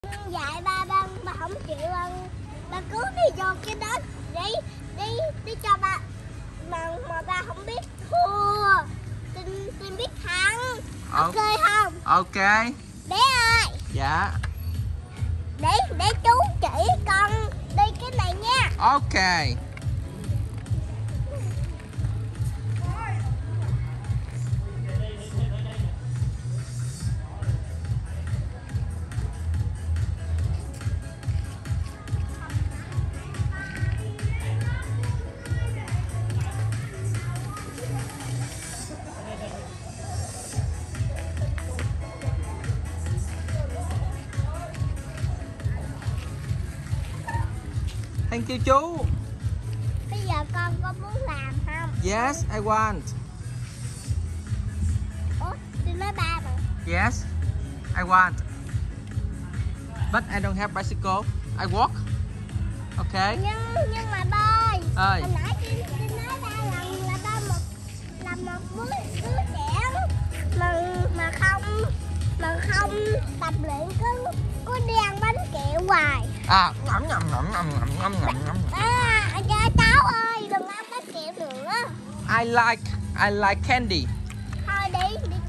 Dạy ba không chịu ăn, ba cứ đi vô cái đó đi cho ba mà ba không biết thua, tin biết thắng. Ok không? Ok. Bé ơi. Dạ. Để chú chỉ con đi cái này nha. Ok. Thank you chú. Bây giờ con có muốn làm không? Yes, I want. Ủa, tôi nói ba mà. Yes, I want. But I don't have bicycle. I walk. Okay. Nhưng mà ba ơi. hồi nãy tôi nói ba lần là ba là một đứa trẻ mà không tập luyện cứ đi ăn bánh kẹo hoài. À, ngậm ngậm ngậm ngậm ngậm ngậm ngậm ngậm. Cháu ơi, đừng ăn bánh kẹo nữa. I like candy. Thôi đi